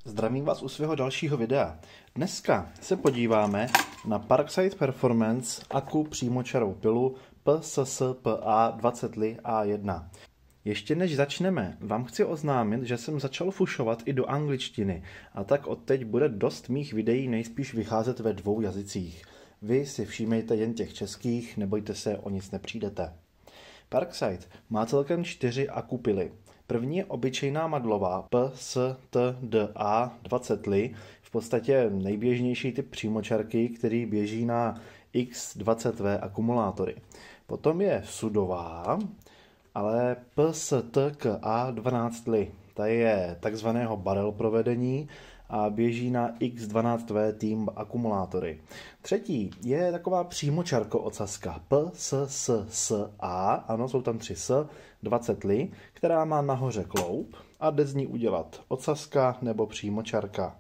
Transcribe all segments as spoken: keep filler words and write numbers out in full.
Zdravím vás u svého dalšího videa. Dneska se podíváme na Parkside Performance Akku přímočarou pilu P S S P A dvacet Li A jedna. Ještě než začneme, vám chci oznámit, že jsem začal fušovat i do angličtiny a tak odteď bude dost mých videí nejspíš vycházet ve dvou jazycích. Vy si všímejte jen těch českých, nebojte se, o nic nepřijdete. Parkside má celkem čtyři akku pily. První je obyčejná madlová P S T D A dvacet Li, v podstatě nejběžnější typ přímočarky, který běží na X dvacet W akumulátory. Potom je sudová, ale P S T K A dvanáct Li. Ta je takzvaného barrel provedení a běží na X dvanáct W Team akumulátory. Třetí je taková přímočarko ocazka P S S S A, ano, jsou tam tři S, dvacet Li, která má nahoře kloup a jde z ní udělat ocazka nebo přímočarka.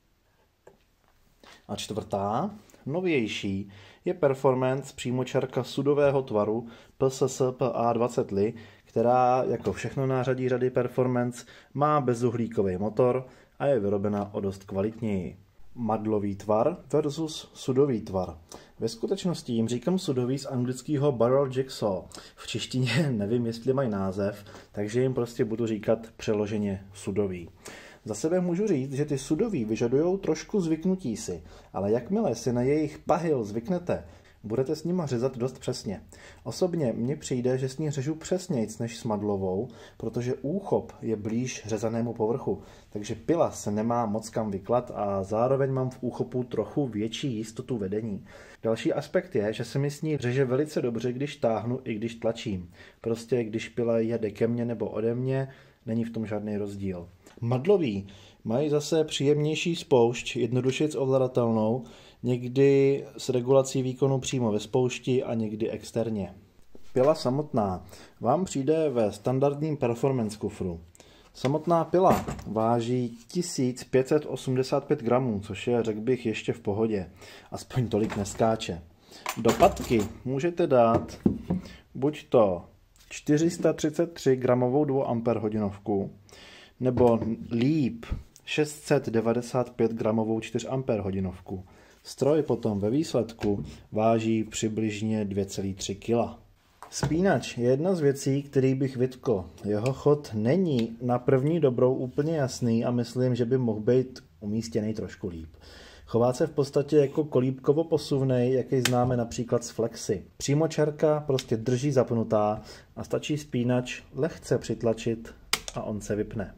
A čtvrtá, novější, je performance přímočarka sudového tvaru P S S P A dvacet Li, která, jako všechno nářadí řady performance, má bezuhlíkový motor a je vyrobena o dost kvalitněji. Madlový tvar versus sudový tvar. Ve skutečnosti jim říkám sudový z anglického barrel jigsaw. V češtině nevím, jestli mají název, takže jim prostě budu říkat přeloženě sudový. Za sebe můžu říct, že ty sudový vyžadují trošku zvyknutí si, ale jakmile si na jejich pahil zvyknete, budete s nima řezat dost přesně. Osobně mně přijde, že s ní řežu přesnějc než s madlovou, protože úchop je blíž řezanému povrchu, takže pila se nemá moc kam vyklat a zároveň mám v úchopu trochu větší jistotu vedení. Další aspekt je, že se mi s ní řeže velice dobře, když táhnu i když tlačím. Prostě když pila jede ke mně nebo ode mě, není v tom žádný rozdíl. Madloví mají zase příjemnější spoušť, jednodušeji ovladatelnou, někdy s regulací výkonu přímo ve spoušti a někdy externě. Pila samotná vám přijde ve standardním performance kufru. Samotná pila váží tisíc pět set osmdesát pět gramů, což je, řekl bych, ještě v pohodě. Aspoň tolik neskáče. Do patky můžete dát buď to čtyři sta třicet tři gramovou dvouamperhodinovku, nebo líp šest set devadesát pět gramovou čtyřamperhodinovku. Stroj potom ve výsledku váží přibližně dvě celá tři kila. Spínač je jedna z věcí, který bych vytkl. Jeho chod není na první dobrou úplně jasný a myslím, že by mohl být umístěný trošku líp. Chová se v podstatě jako kolíbkovo posuvnej, jaký známe například z Flexy. Přímočarka prostě drží zapnutá a stačí spínač lehce přitlačit a on se vypne.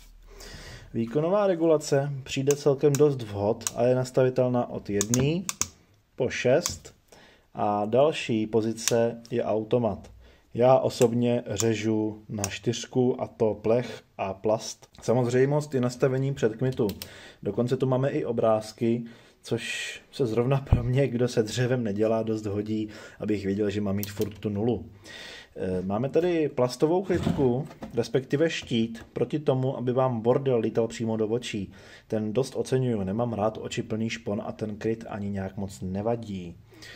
Výkonová regulace přijde celkem dost vhod a je nastavitelná od jedné po šest a další pozice je automat. Já osobně řežu na čtyřku a to plech a plast. Samozřejmost je nastavení předkmitu. Dokonce tu máme i obrázky, což se zrovna pro mě, kdo se dřevem nedělá, dost hodí, abych věděl, že mám mít furt tu nulu. Máme tady plastovou krytku, respektive štít, proti tomu, aby vám bordel lítal přímo do očí. Ten dost oceňuju, nemám rád oči plný špon a ten kryt ani nějak moc nevadí.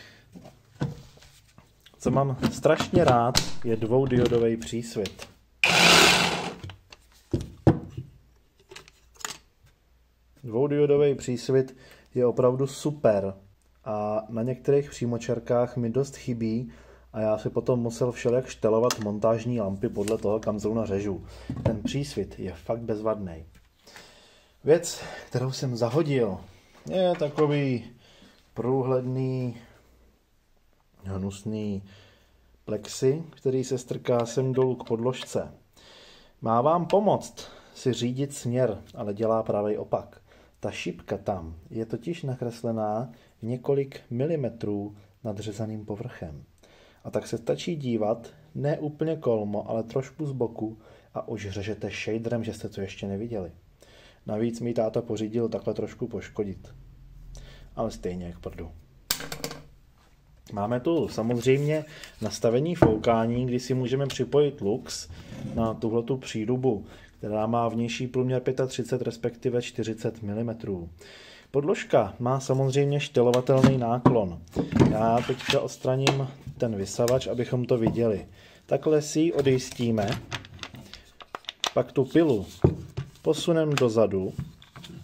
Co mám strašně rád, je dvoudiodový přísvit. Dvoudiodový přísvit je opravdu super a na některých přímočarkách mi dost chybí a já si potom musel všelijak štelovat montážní lampy podle toho, kam zrovna řežu. Ten přísvit je fakt bezvadný. Věc, kterou jsem zahodil, je takový průhledný, hnusný plexi, který se strká sem dolů k podložce. Má vám pomoct si řídit směr, ale dělá pravý opak. Ta šipka tam je totiž nakreslená několik milimetrů nad řezaným povrchem. A tak se stačí dívat, ne úplně kolmo, ale trošku z boku a už řežete shaderem, že jste to ještě neviděli. Navíc mi táta pořídil takhle trošku poškodit. Ale stejně jak prdu. Máme tu samozřejmě nastavení foukání, kdy si můžeme připojit lux na tuhletu přírubu, která má vnější průměr třicet pět, respektive čtyřicet milimetrů. Podložka má samozřejmě štelovatelný náklon. Já teďka odstraním ten vysavač, abychom to viděli. Takhle si ji odjistíme, pak tu pilu posuneme dozadu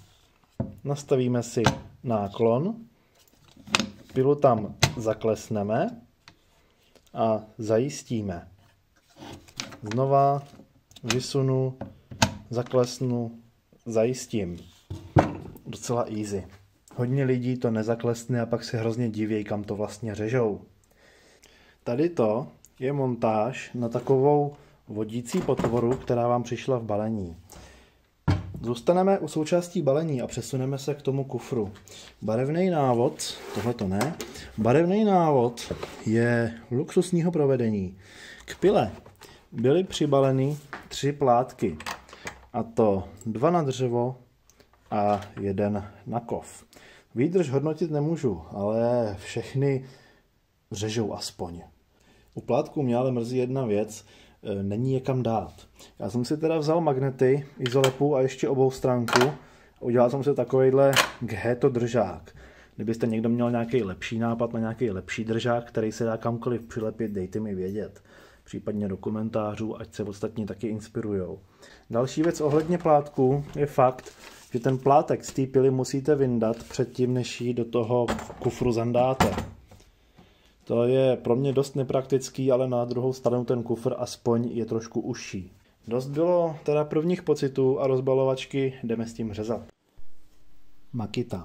nastavíme si náklon, pilu tam zaklesneme a zajistíme. Znova vysunu, zaklesnu, zajistím. Docela easy. Hodně lidí to nezaklesne a pak se hrozně diví, kam to vlastně řežou. Tady to je montáž na takovou vodící potvoru, která vám přišla v balení. Zůstaneme u součástí balení a přesuneme se k tomu kufru. Barevný návod, tohle to ne, barevný návod je luxusního provedení. K pile byly přibaleny tři plátky, a to dva na dřevo a jeden na kov. Výdrž hodnotit nemůžu, ale všechny řežou aspoň. U plátku mě ale mrzí jedna věc, není je kam dát. Já jsem si teda vzal magnety, izolepu a ještě obou stránku a udělal jsem si takovejhle gheto držák. Kdybyste někdo měl nějaký lepší nápad na nějaký lepší držák, který se dá kamkoliv přilepit, dejte mi vědět. Případně do komentářů, ať se ostatní taky inspirujou. Další věc ohledně plátku je fakt, že ten plátek z té pily musíte vyndat předtím, než ji do toho kufru zandáte. To je pro mě dost nepraktický, ale na druhou stranu ten kufr aspoň je trošku užší. Dost bylo teda prvních pocitů a rozbalovačky, jdeme s tím řezat. Makita.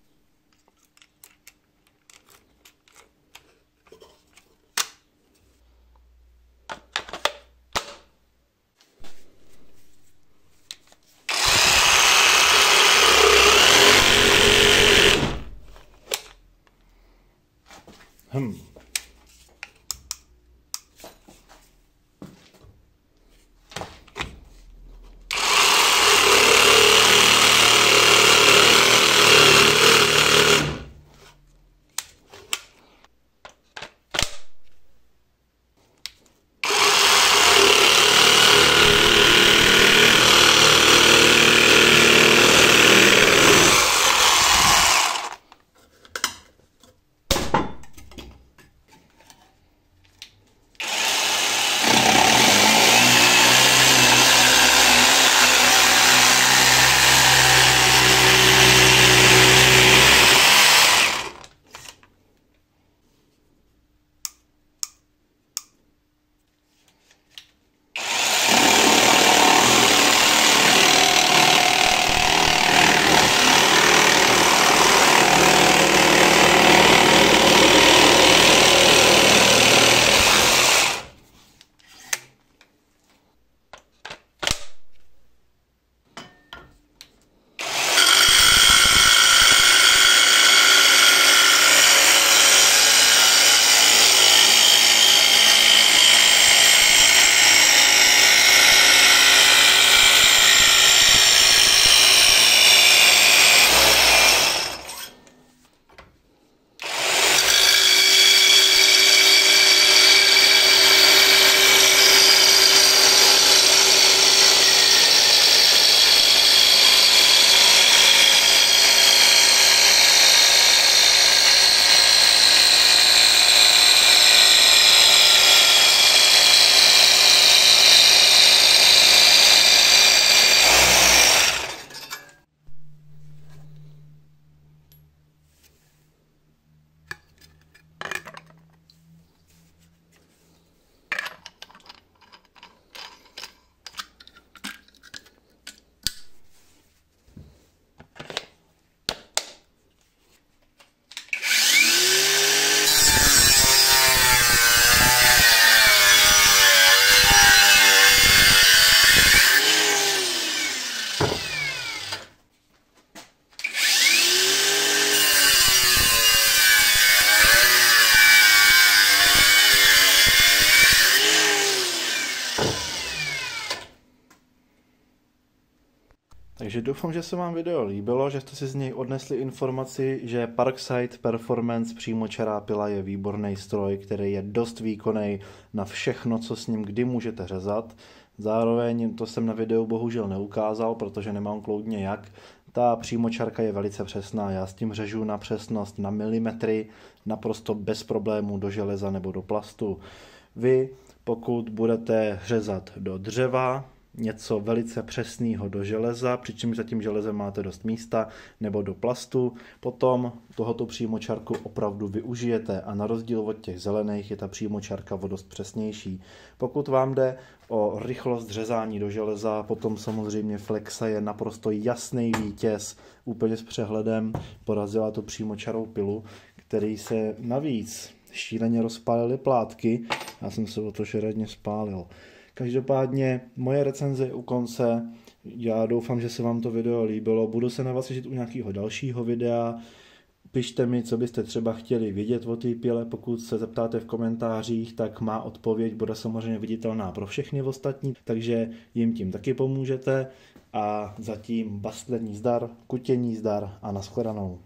Hm. Takže doufám, že se vám video líbilo, že jste si z něj odnesli informaci, že Parkside Performance přímočará pila je výborný stroj, který je dost výkonný na všechno, co s ním kdy můžete řezat. Zároveň to jsem na videu bohužel neukázal, protože nemám kloudně jak. Ta přímočarka je velice přesná, já s tím řežu na přesnost na milimetry, naprosto bez problémů do železa nebo do plastu. Vy, pokud budete řezat do dřeva, něco velice přesného do železa, přičemž za tím železem máte dost místa, nebo do plastu, potom tohoto přímočarku opravdu využijete a na rozdíl od těch zelených je ta přímočarka o dost přesnější. Pokud vám jde o rychlost řezání do železa, potom samozřejmě Flexa je naprosto jasný vítěz, úplně s přehledem porazila to přímočarou pilu, který se navíc šíleně rozpálily plátky. Já jsem se o to šeredně spálil. Každopádně moje recenze je u konce. Já doufám, že se vám to video líbilo. Budu se na vás těšit u nějakého dalšího videa. Pište mi, co byste třeba chtěli vědět o té pile. Pokud se zeptáte v komentářích, tak má odpověď bude samozřejmě viditelná pro všechny ostatní, takže jim tím taky pomůžete. A zatím bastlerní zdar, kutění zdar a nashledanou.